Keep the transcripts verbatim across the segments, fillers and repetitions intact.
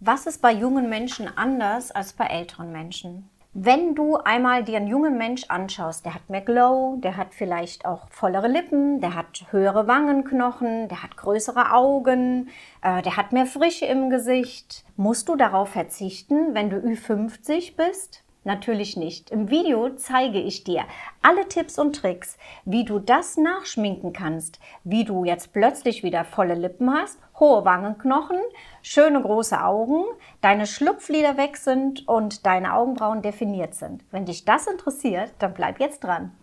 Was ist bei jungen Menschen anders als bei älteren Menschen? Wenn du einmal dir einen jungen Mensch anschaust, der hat mehr Glow, der hat vielleicht auch vollere Lippen, der hat höhere Wangenknochen, der hat größere Augen, äh, der hat mehr Frische im Gesicht. Musst du darauf verzichten, wenn du Ü fünfzig bist? Natürlich nicht. Im Video zeige ich dir alle Tipps und Tricks, wie du das nachschminken kannst, wie du jetzt plötzlich wieder volle Lippen hast, hohe Wangenknochen, schöne große Augen, deine Schlupflider weg sind und deine Augenbrauen definiert sind. Wenn dich das interessiert, dann bleib jetzt dran.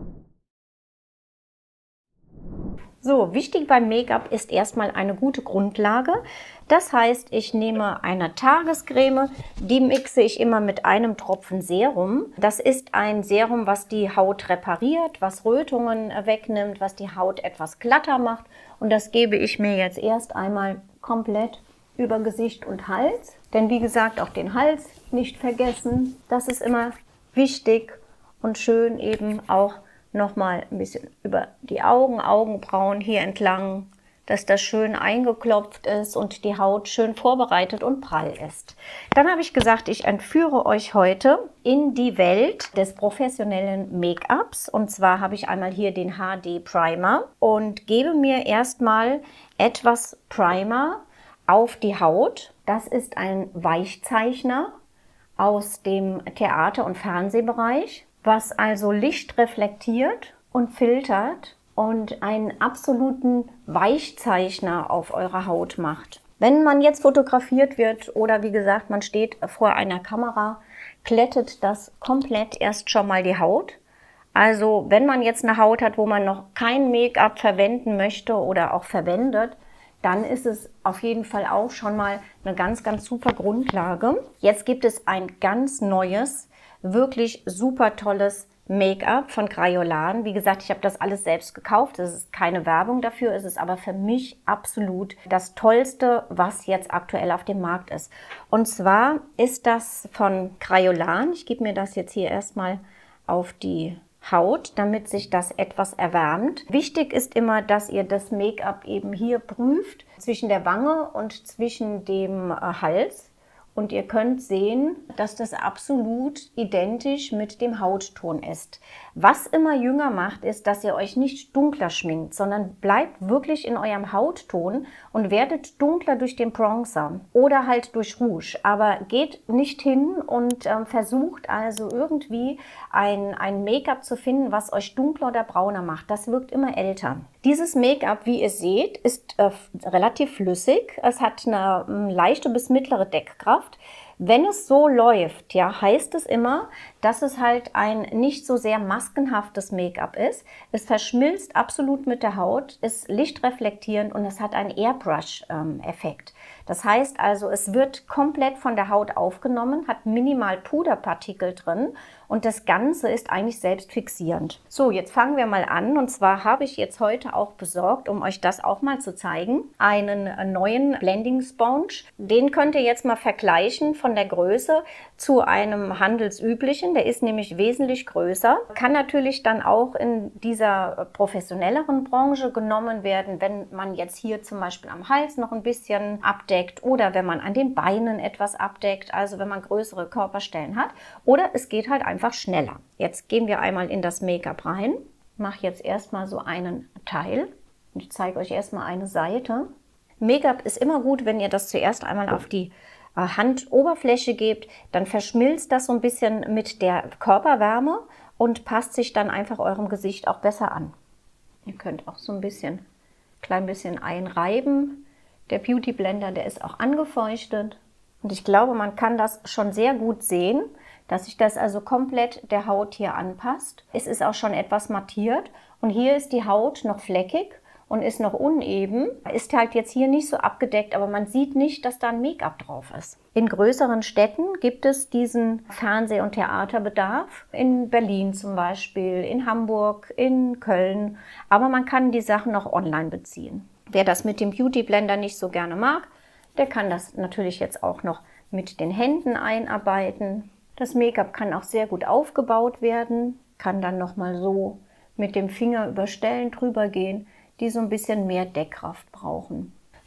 So, wichtig beim Make-up ist erstmal eine gute Grundlage. Das heißt, ich nehme eine Tagescreme, die mixe ich immer mit einem Tropfen Serum. Das ist ein Serum, was die Haut repariert, was Rötungen wegnimmt, was die Haut etwas glatter macht. Und das gebe ich mir jetzt erst einmal komplett über Gesicht und Hals. Denn wie gesagt, auch den Hals nicht vergessen. Das ist immer wichtig und schön eben auch nochmal ein bisschen über die Augen, Augenbrauen hier entlang, dass das schön eingeklopft ist und die Haut schön vorbereitet und prall ist. Dann habe ich gesagt, ich entführe euch heute in die Welt des professionellen Make-ups. Und zwar habe ich einmal hier den H D Primer und gebe mir erstmal etwas Primer auf die Haut. Das ist ein Weichzeichner aus dem Theater- und Fernsehbereich, was also Licht reflektiert und filtert und einen absoluten Weichzeichner auf eurer Haut macht. Wenn man jetzt fotografiert wird oder wie gesagt, man steht vor einer Kamera, glättet das komplett erst schon mal die Haut. Also wenn man jetzt eine Haut hat, wo man noch kein Make-up verwenden möchte oder auch verwendet, dann ist es auf jeden Fall auch schon mal eine ganz, ganz super Grundlage. Jetzt gibt es ein ganz neues, wirklich super tolles Make-up von Kryolan. Wie gesagt, ich habe das alles selbst gekauft. Es ist keine Werbung dafür. Es ist aber für mich absolut das Tollste, was jetzt aktuell auf dem Markt ist. Und zwar ist das von Kryolan. Ich gebe mir das jetzt hier erstmal auf die Haut, damit sich das etwas erwärmt. Wichtig ist immer, dass ihr das Make-up eben hier prüft, zwischen der Wange und zwischen dem äh, Hals. Und ihr könnt sehen, dass das absolut identisch mit dem Hautton ist. Was immer jünger macht, ist, dass ihr euch nicht dunkler schminkt, sondern bleibt wirklich in eurem Hautton und werdet dunkler durch den Bronzer oder halt durch Rouge. Aber geht nicht hin und äh, versucht also irgendwie ein, ein Make-up zu finden, was euch dunkler oder brauner macht. Das wirkt immer älter. Dieses Make-up, wie ihr seht, ist äh, relativ flüssig. Es hat eine äh, leichte bis mittlere Deckkraft. Wenn es so läuft, ja, heißt es immer, dass es halt ein nicht so sehr maskenhaftes Make-up ist. Es verschmilzt absolut mit der Haut, ist lichtreflektierend und es hat einen Airbrush-Effekt. Das heißt also, es wird komplett von der Haut aufgenommen, hat minimal Puderpartikel drin und das Ganze ist eigentlich selbstfixierend. So, jetzt fangen wir mal an und zwar habe ich jetzt heute auch besorgt, um euch das auch mal zu zeigen, einen neuen Blending Sponge. Den könnt ihr jetzt mal vergleichen von der Größe zu einem handelsüblichen. Der ist nämlich wesentlich größer. Kann natürlich dann auch in dieser professionelleren Branche genommen werden, wenn man jetzt hier zum Beispiel am Hals noch ein bisschen abdeckt oder wenn man an den Beinen etwas abdeckt, also wenn man größere Körperstellen hat. Oder es geht halt einfach schneller. Jetzt gehen wir einmal in das Make-up rein. Ich mache jetzt erstmal so einen Teil und ich zeige euch erstmal eine Seite. Make-up ist immer gut, wenn ihr das zuerst einmal auf die Handoberfläche gebt, dann verschmilzt das so ein bisschen mit der Körperwärme und passt sich dann einfach eurem Gesicht auch besser an. Ihr könnt auch so ein bisschen, klein bisschen einreiben. Der Beauty Blender, der ist auch angefeuchtet und ich glaube, man kann das schon sehr gut sehen, dass sich das also komplett der Haut hier anpasst. Es ist auch schon etwas mattiert und hier ist die Haut noch fleckig und ist noch uneben, ist halt jetzt hier nicht so abgedeckt, aber man sieht nicht, dass da ein Make-up drauf ist. In größeren Städten gibt es diesen Fernseh- und Theaterbedarf, in Berlin zum Beispiel, in Hamburg, in Köln, aber man kann die Sachen auch online beziehen. Wer das mit dem Beauty Blender nicht so gerne mag, der kann das natürlich jetzt auch noch mit den Händen einarbeiten. Das Make-up kann auch sehr gut aufgebaut werden, kann dann nochmal so mit dem Finger über Stellen drüber gehen, die so ein bisschen mehr Deckkraft brauchen.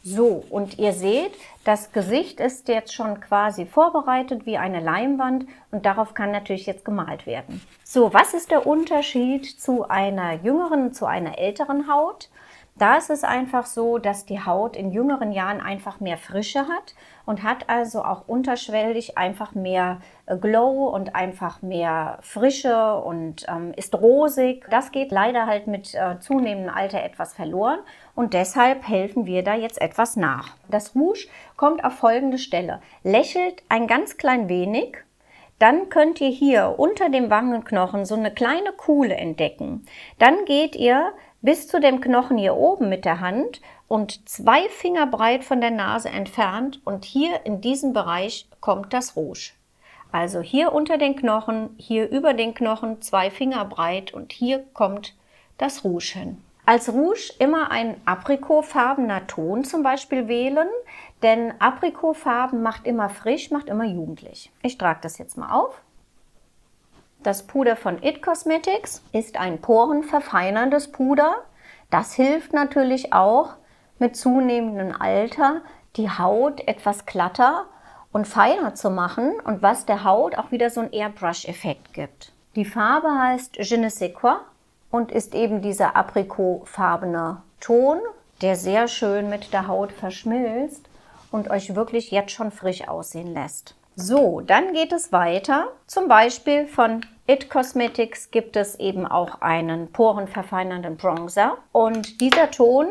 So, und ihr seht, das Gesicht ist jetzt schon quasi vorbereitet wie eine Leinwand und darauf kann natürlich jetzt gemalt werden. So, was ist der Unterschied zu einer jüngeren, zu einer älteren Haut? Da ist es einfach so, dass die Haut in jüngeren Jahren einfach mehr Frische hat und hat also auch unterschwellig einfach mehr Glow und einfach mehr Frische und ähm, ist rosig. Das geht leider halt mit äh, zunehmendem Alter etwas verloren und deshalb helfen wir da jetzt etwas nach. Das Rouge kommt auf folgende Stelle. Lächelt ein ganz klein wenig. Dann könnt ihr hier unter dem Wangenknochen so eine kleine Kuhle entdecken. Dann geht ihr bis zu dem Knochen hier oben mit der Hand und zwei Finger breit von der Nase entfernt und hier in diesem Bereich kommt das Rouge. Also hier unter den Knochen, hier über den Knochen, zwei Finger breit und hier kommt das Rouge hin. Als Rouge immer ein aprikotfarbener Ton zum Beispiel wählen, denn Aprikotfarben macht immer frisch, macht immer jugendlich. Ich trage das jetzt mal auf. Das Puder von It Cosmetics ist ein porenverfeinerndes Puder. Das hilft natürlich auch mit zunehmendem Alter, die Haut etwas glatter und feiner zu machen und was der Haut auch wieder so einen Airbrush-Effekt gibt. Die Farbe heißt Je ne sais quoi und ist eben dieser aprikotfarbene Ton, der sehr schön mit der Haut verschmilzt und euch wirklich jetzt schon frisch aussehen lässt. So, dann geht es weiter. Zum Beispiel von It Cosmetics gibt es eben auch einen porenverfeinernden Bronzer. Und dieser Ton,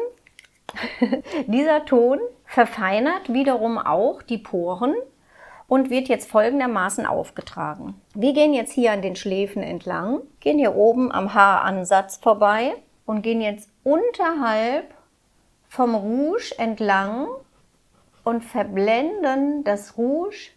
dieser Ton verfeinert wiederum auch die Poren und wird jetzt folgendermaßen aufgetragen. Wir gehen jetzt hier an den Schläfen entlang, gehen hier oben am Haaransatz vorbei und gehen jetzt unterhalb vom Rouge entlang und verblenden das Rouge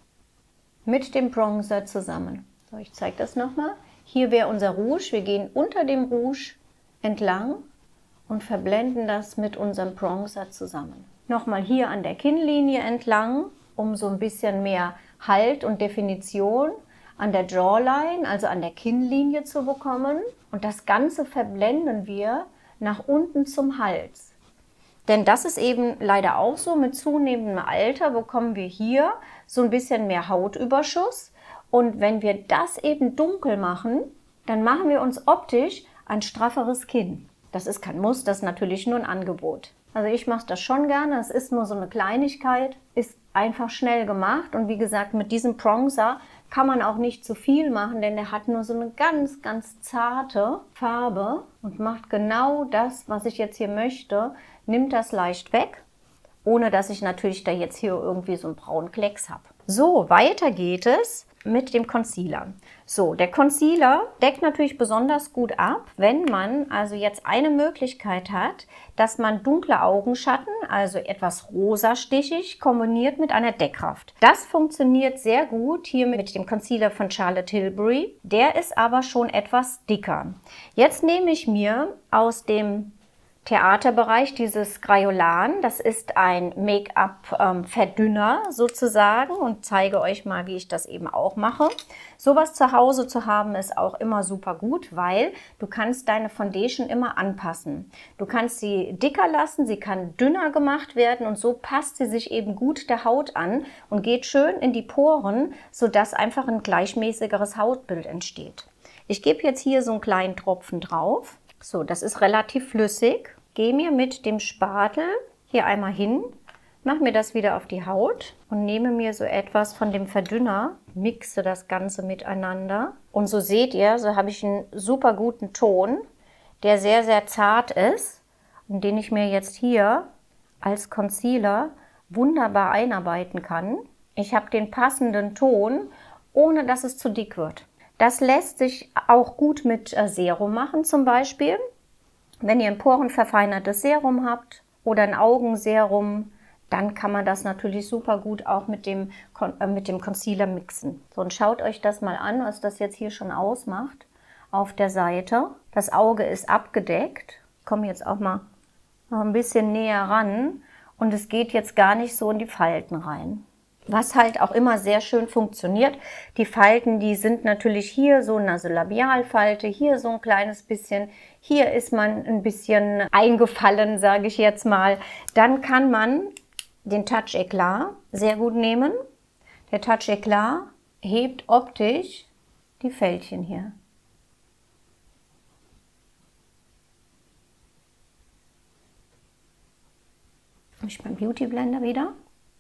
mit dem Bronzer zusammen. So, ich zeige das nochmal. Hier wäre unser Rouge. Wir gehen unter dem Rouge entlang und verblenden das mit unserem Bronzer zusammen. Nochmal hier an der Kinnlinie entlang, um so ein bisschen mehr Halt und Definition an der Jawline, also an der Kinnlinie zu bekommen. Und das Ganze verblenden wir nach unten zum Hals. Denn das ist eben leider auch so, mit zunehmendem Alter bekommen wir hier so ein bisschen mehr Hautüberschuss. Und wenn wir das eben dunkel machen, dann machen wir uns optisch ein strafferes Kinn. Das ist kein Muss, das ist natürlich nur ein Angebot. Also ich mache das schon gerne, es ist nur so eine Kleinigkeit, ist einfach schnell gemacht. Und wie gesagt, mit diesem Bronzer kann man auch nicht zu viel machen, denn der hat nur so eine ganz, ganz zarte Farbe und macht genau das, was ich jetzt hier möchte. Nimmt das leicht weg, ohne dass ich natürlich da jetzt hier irgendwie so einen braunen Klecks habe. So, weiter geht es mit dem Concealer. So, der Concealer deckt natürlich besonders gut ab, wenn man also jetzt eine Möglichkeit hat, dass man dunkle Augenschatten, also etwas rosastichig, kombiniert mit einer Deckkraft. Das funktioniert sehr gut hier mit dem Concealer von Charlotte Tilbury. Der ist aber schon etwas dicker. Jetzt nehme ich mir aus dem Theaterbereich dieses Crayolan, das ist ein Make-up-Verdünner sozusagen und zeige euch mal, wie ich das eben auch mache. Sowas zu Hause zu haben ist auch immer super gut, weil du kannst deine Foundation immer anpassen. Du kannst sie dicker lassen, sie kann dünner gemacht werden und so passt sie sich eben gut der Haut an und geht schön in die Poren, sodass einfach ein gleichmäßigeres Hautbild entsteht. Ich gebe jetzt hier so einen kleinen Tropfen drauf. So, das ist relativ flüssig. Gehe mir mit dem Spatel hier einmal hin, mache mir das wieder auf die Haut und nehme mir so etwas von dem Verdünner, mixe das Ganze miteinander. Und so seht ihr, so habe ich einen super guten Ton, der sehr, sehr zart ist und den ich mir jetzt hier als Concealer wunderbar einarbeiten kann. Ich habe den passenden Ton, ohne dass es zu dick wird. Das lässt sich auch gut mit Serum machen zum Beispiel. Wenn ihr ein porenverfeinertes Serum habt oder ein Augenserum, dann kann man das natürlich super gut auch mit dem, äh, mit dem Concealer mixen. So, und schaut euch das mal an, was das jetzt hier schon ausmacht auf der Seite. Das Auge ist abgedeckt. Ich komme jetzt auch mal noch ein bisschen näher ran und es geht jetzt gar nicht so in die Falten rein. Was halt auch immer sehr schön funktioniert. Die Falten, die sind natürlich hier so Nasolabialfalte, hier so ein kleines bisschen, hier ist man ein bisschen eingefallen, sage ich jetzt mal. Dann kann man den Touch Eclat sehr gut nehmen. Der Touch Eclat hebt optisch die Fältchen hier. Ich beim Beauty Blender wieder.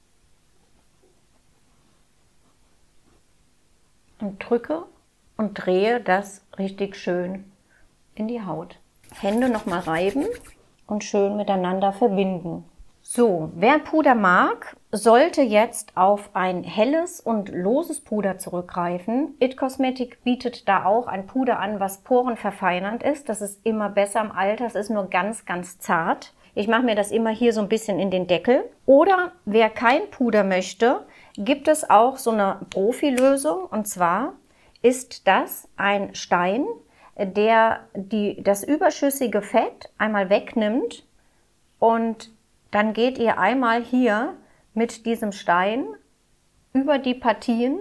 Und drücke und drehe das richtig schön in die Haut. Hände nochmal reiben und schön miteinander verbinden. So, wer Puder mag, sollte jetzt auf ein helles und loses Puder zurückgreifen. It Cosmetic bietet da auch ein Puder an, was porenverfeinernd ist. Das ist immer besser im Alter, es ist nur ganz, ganz zart. Ich mache mir das immer hier so ein bisschen in den Deckel. Oder wer kein Puder möchte, gibt es auch so eine Profi-Lösung. Und zwar ist das ein Stein, der die, das überschüssige Fett einmal wegnimmt. Und dann geht ihr einmal hier mit diesem Stein über die Partien,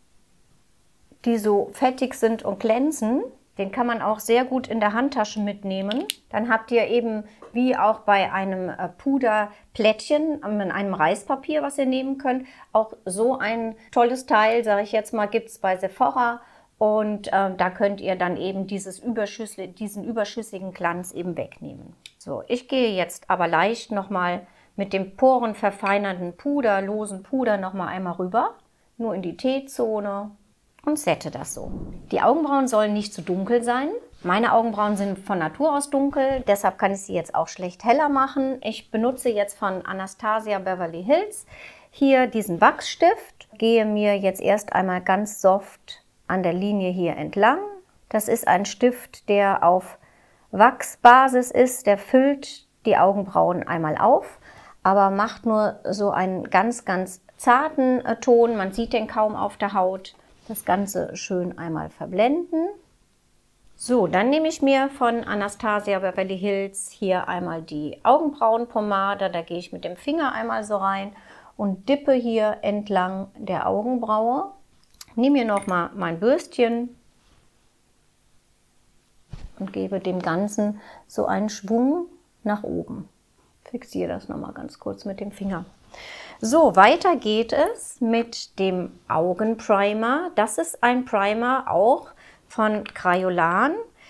die so fettig sind und glänzen. Den kann man auch sehr gut in der Handtasche mitnehmen. Dann habt ihr eben, wie auch bei einem Puderplättchen, in einem Reispapier, was ihr nehmen könnt, auch so ein tolles Teil, sage ich jetzt mal, gibt es bei Sephora. Und äh, da könnt ihr dann eben dieses Überschüssel, diesen überschüssigen Glanz eben wegnehmen. So, ich gehe jetzt aber leicht nochmal mit dem porenverfeinernden Puder, losen Puder nochmal einmal rüber, nur in die T-Zone. Und sette das so. Die Augenbrauen sollen nicht zu dunkel sein. Meine Augenbrauen sind von Natur aus dunkel, deshalb kann ich sie jetzt auch schlecht heller machen. Ich benutze jetzt von Anastasia Beverly Hills hier diesen Wachsstift. Gehe mir jetzt erst einmal ganz soft an der Linie hier entlang. Das ist ein Stift, der auf Wachsbasis ist. Der füllt die Augenbrauen einmal auf, aber macht nur so einen ganz, ganz zarten Ton. Man sieht den kaum auf der Haut. Das Ganze schön einmal verblenden. So, dann nehme ich mir von Anastasia Beverly Hills hier einmal die Augenbrauenpomade. Da gehe ich mit dem Finger einmal so rein und dippe hier entlang der Augenbraue. Nehme hier nochmal mein Bürstchen und gebe dem Ganzen so einen Schwung nach oben. Fixiere das nochmal ganz kurz mit dem Finger. So, weiter geht es mit dem Augenprimer. Das ist ein Primer auch von Kryolan,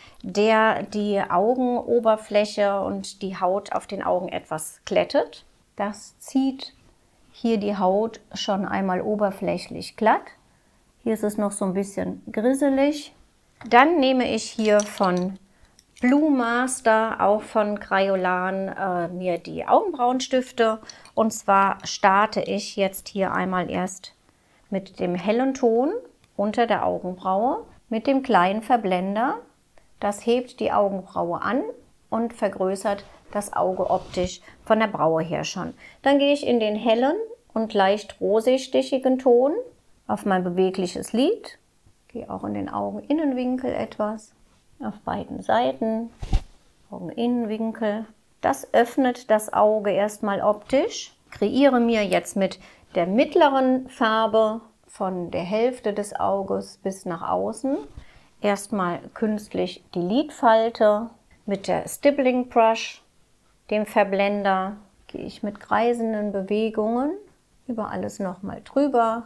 der die Augenoberfläche und die Haut auf den Augen etwas glättet. Das zieht hier die Haut schon einmal oberflächlich glatt. Hier ist es noch so ein bisschen grisselig. Dann nehme ich hier von Blue Master, auch von Kryolan, äh, mir die Augenbrauenstifte. Und zwar starte ich jetzt hier einmal erst mit dem hellen Ton unter der Augenbraue, mit dem kleinen Verblender. Das hebt die Augenbraue an und vergrößert das Auge optisch von der Braue her schon. Dann gehe ich in den hellen und leicht rosig-stichigen Ton auf mein bewegliches Lid. Gehe auch in den Augeninnenwinkel etwas, auf beiden Seiten, Augeninnenwinkel. Das öffnet das Auge erstmal optisch. Kreiere mir jetzt mit der mittleren Farbe von der Hälfte des Auges bis nach außen erstmal künstlich die Lidfalte. Mit der Stippling Brush, dem Verblender, gehe ich mit kreisenden Bewegungen über alles nochmal drüber.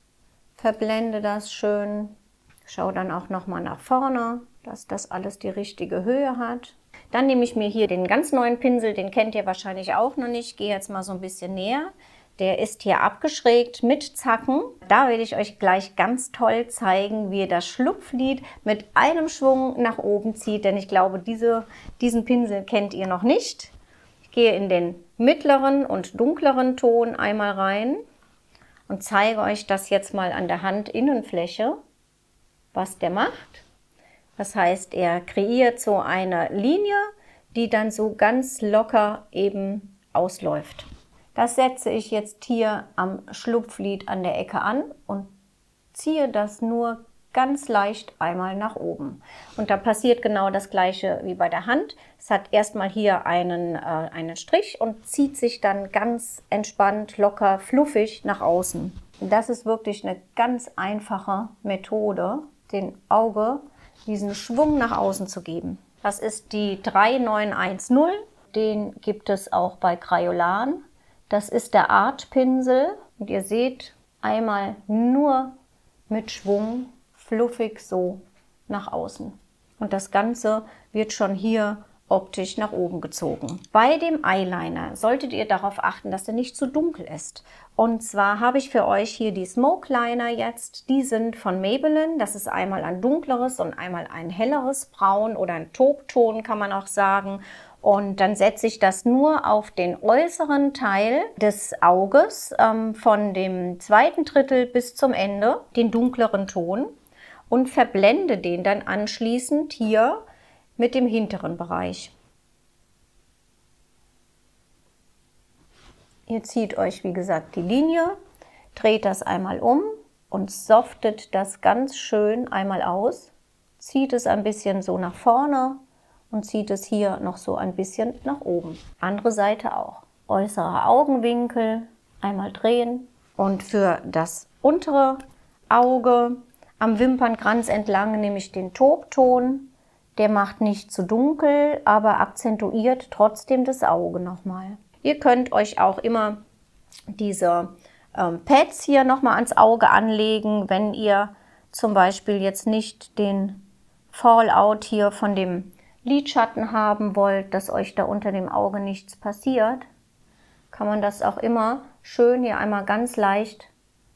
Verblende das schön. Schau dann auch nochmal nach vorne, dass das alles die richtige Höhe hat. Dann nehme ich mir hier den ganz neuen Pinsel, den kennt ihr wahrscheinlich auch noch nicht. Ich gehe jetzt mal so ein bisschen näher. Der ist hier abgeschrägt mit Zacken. Da werde ich euch gleich ganz toll zeigen, wie ihr das Schlupflid mit einem Schwung nach oben zieht. Denn ich glaube, diese, diesen Pinsel kennt ihr noch nicht. Ich gehe in den mittleren und dunkleren Ton einmal rein und zeige euch das jetzt mal an der Handinnenfläche, was der macht. Das heißt, er kreiert so eine Linie, die dann so ganz locker eben ausläuft. Das setze ich jetzt hier am Schlupflid an der Ecke an und ziehe das nur ganz leicht einmal nach oben. Und da passiert genau das gleiche wie bei der Hand. Es hat erstmal hier einen, äh, einen Strich und zieht sich dann ganz entspannt, locker, fluffig nach außen. Das ist wirklich eine ganz einfache Methode, dem Auge diesen Schwung nach außen zu geben. Das ist die drei neun eins null. Den gibt es auch bei Crayolan. Das ist der Artpinsel. Und ihr seht, einmal nur mit Schwung, fluffig so nach außen. Und das Ganze wird schon hier optisch nach oben gezogen. Bei dem Eyeliner solltet ihr darauf achten, dass der nicht zu dunkel ist. Und zwar habe ich für euch hier die Smoke Liner jetzt. Die sind von Maybelline. Das ist einmal ein dunkleres und einmal ein helleres Braun oder ein Taubton, kann man auch sagen. Und dann setze ich das nur auf den äußeren Teil des Auges, ähm, von dem zweiten Drittel bis zum Ende, den dunkleren Ton, und verblende den dann anschließend hier mit dem hinteren Bereich. Ihr zieht euch, wie gesagt, die Linie, dreht das einmal um und softet das ganz schön einmal aus. Zieht es ein bisschen so nach vorne und zieht es hier noch so ein bisschen nach oben. Andere Seite auch. Äußerer Augenwinkel einmal drehen. Und für das untere Auge am Wimpernkranz entlang nehme ich den Taubton. Der macht nicht zu dunkel, aber akzentuiert trotzdem das Auge nochmal. Ihr könnt euch auch immer diese ähm, Pads hier nochmal ans Auge anlegen, wenn ihr zum Beispiel jetzt nicht den Fallout hier von dem Lidschatten haben wollt, dass euch da unter dem Auge nichts passiert. Kann man das auch immer schön hier einmal ganz leicht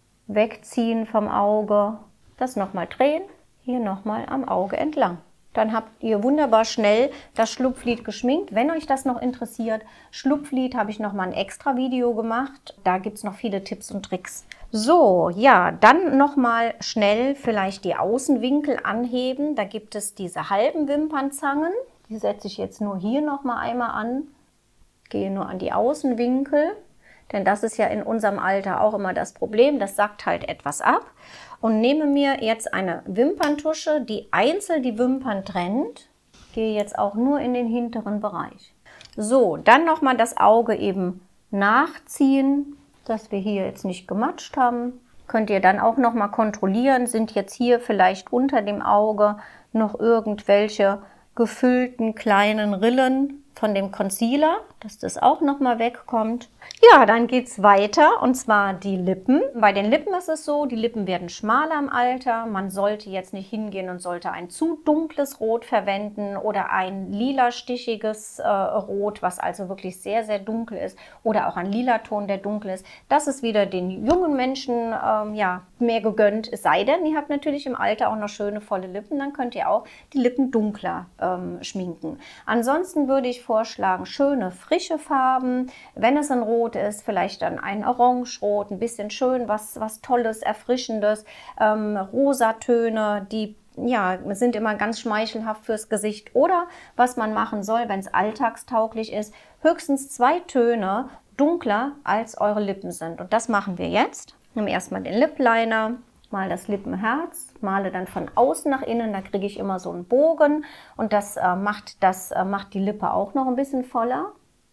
wegziehen vom Auge. Das nochmal drehen, hier nochmal am Auge entlang. Dann habt ihr wunderbar schnell das Schlupflid geschminkt. Wenn euch das noch interessiert, Schlupflid habe ich noch mal ein extra Video gemacht. Da gibt es noch viele Tipps und Tricks. So, ja, dann noch mal schnell vielleicht die Außenwinkel anheben. Da gibt es diese halben Wimpernzangen. Die setze ich jetzt nur hier noch mal einmal an. Gehe nur an die Außenwinkel. Denn das ist ja in unserem Alter auch immer das Problem. Das sackt halt etwas ab. Und nehme mir jetzt eine Wimperntusche, die einzeln die Wimpern trennt. Gehe jetzt auch nur in den hinteren Bereich. So, dann nochmal das Auge eben nachziehen, dass wir hier jetzt nicht gematscht haben. Könnt ihr dann auch nochmal kontrollieren, sind jetzt hier vielleicht unter dem Auge noch irgendwelche gefüllten kleinen Rillen von dem Concealer, dass das auch nochmal wegkommt. Ja, dann geht es weiter, und zwar die Lippen. Bei den Lippen ist es so, die Lippen werden schmaler im Alter. Man sollte jetzt nicht hingehen und sollte ein zu dunkles Rot verwenden oder ein lila stichiges äh, Rot, was also wirklich sehr, sehr dunkel ist, oder auch ein lila Ton, der dunkel ist. Das ist wieder den jungen Menschen ähm, ja, mehr gegönnt, es sei denn, ihr habt natürlich im Alter auch noch schöne, volle Lippen, dann könnt ihr auch die Lippen dunkler ähm, schminken. Ansonsten würde ich vorschlagen, schöne, frische Farben. Wenn es ein Rot ist, vielleicht dann ein Orangerot, ein bisschen schön, was, was Tolles, Erfrischendes. Ähm, Rosatöne, die ja, sind immer ganz schmeichelhaft fürs Gesicht. Oder was man machen soll, wenn es alltagstauglich ist, höchstens zwei Töne dunkler als eure Lippen sind. Und das machen wir jetzt. Nehmen erstmal den Lip Liner, mal das Lippenherz, male dann von außen nach innen, da kriege ich immer so einen Bogen, und das, äh, macht, das äh, macht die Lippe auch noch ein bisschen voller.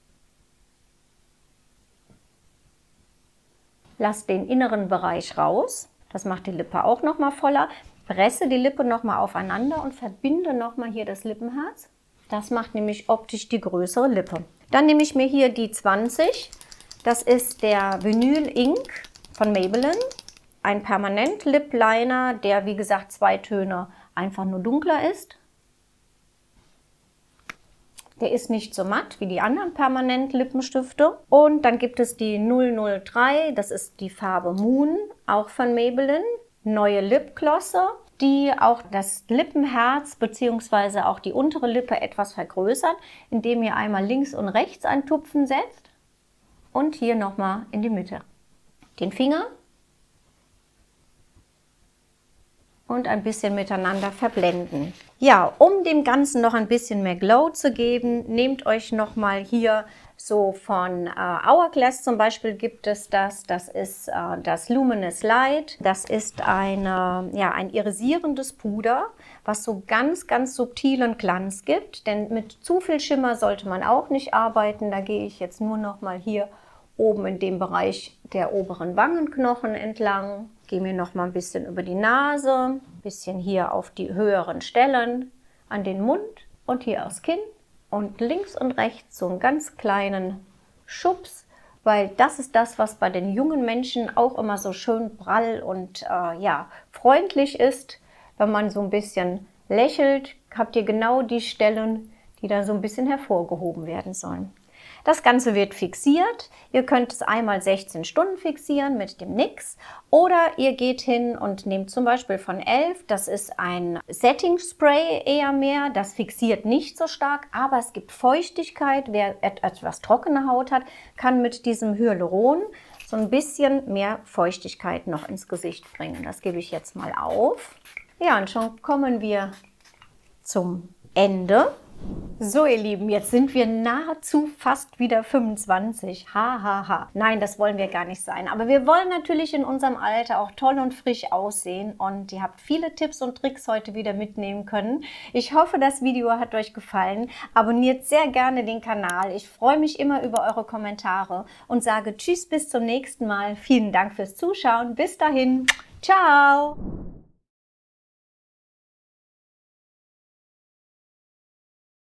Lass den inneren Bereich raus, das macht die Lippe auch noch mal voller. Presse die Lippe noch mal aufeinander und verbinde noch mal hier das Lippenherz. Das macht nämlich optisch die größere Lippe. Dann nehme ich mir hier die zwanzig, das ist der Vinyl Ink von Maybelline. Ein Permanent Lip Liner, der wie gesagt zwei Töne einfach nur dunkler ist. Der ist nicht so matt wie die anderen Permanent Lippenstifte. Und dann gibt es die null null drei, das ist die Farbe Moon, auch von Maybelline. Neue Lipglosse, die auch das Lippenherz bzw. auch die untere Lippe etwas vergrößert, indem ihr einmal links und rechts einen Tupfen setzt und hier nochmal in die Mitte. Den Finger und ein bisschen miteinander verblenden. Ja, um dem Ganzen noch ein bisschen mehr Glow zu geben, nehmt euch nochmal hier so von äh, Hourglass zum Beispiel gibt es das. Das ist äh, das Luminous Light. Das ist eine, ja, ein irisierendes Puder, was so ganz, ganz subtilen Glanz gibt. Denn mit zu viel Schimmer sollte man auch nicht arbeiten. Da gehe ich jetzt nur noch mal hier oben in dem Bereich der oberen Wangenknochen entlang. Gehe mir noch mal ein bisschen über die Nase, ein bisschen hier auf die höheren Stellen, an den Mund und hier aufs Kinn. Und links und rechts so einen ganz kleinen Schubs, weil das ist das, was bei den jungen Menschen auch immer so schön prall und äh, ja, freundlich ist. Wenn man so ein bisschen lächelt, habt ihr genau die Stellen, die dann so ein bisschen hervorgehoben werden sollen. Das Ganze wird fixiert. Ihr könnt es einmal sechzehn Stunden fixieren mit dem Nix oder ihr geht hin und nehmt zum Beispiel von Elf, das ist ein Setting Spray eher mehr, das fixiert nicht so stark, aber es gibt Feuchtigkeit. Wer etwas trockene Haut hat, kann mit diesem Hyaluron so ein bisschen mehr Feuchtigkeit noch ins Gesicht bringen. Das gebe ich jetzt mal auf. Ja, und schon kommen wir zum Ende. So, ihr Lieben, jetzt sind wir nahezu fast wieder fünfundzwanzig. Ha, ha, ha. Nein, das wollen wir gar nicht sein. Aber wir wollen natürlich in unserem Alter auch toll und frisch aussehen. Und ihr habt viele Tipps und Tricks heute wieder mitnehmen können. Ich hoffe, das Video hat euch gefallen. Abonniert sehr gerne den Kanal. Ich freue mich immer über eure Kommentare und sage Tschüss, bis zum nächsten Mal. Vielen Dank fürs Zuschauen. Bis dahin. Ciao.